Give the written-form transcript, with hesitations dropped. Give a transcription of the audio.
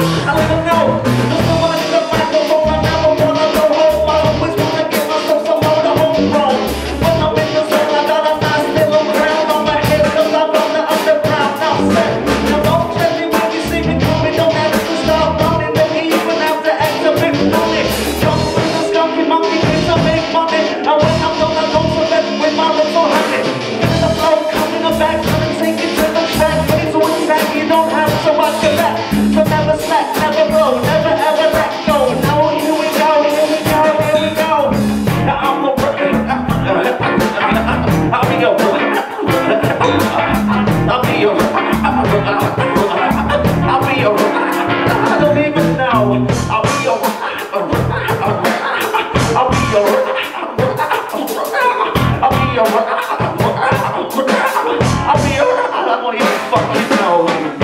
I let them know. Just the one in the microphone, I never wanna go home. I always wanna give myself some more to homegrown. When I'm in the zone, I got a nice little crown on my head, cause I'm from the underground. Now set. Now don't tell me when you see me coming, don't have to stop running. Don't even have to act a bit funny. Jump with the skunky monkey, it's a big money. And when I'm done, I go to bed with my little honey. Feel the flow coming up back, coming sinking to the track. But it's one sack, you don't have so much of that. So never slack, never blow, never ever let go. Now here we go, here we go, here we go. Now I'm a I'll be your I'll be your I'll be your I don't even know. I'll be your I'll be your I'll be your I'll be your I don't even fucking know.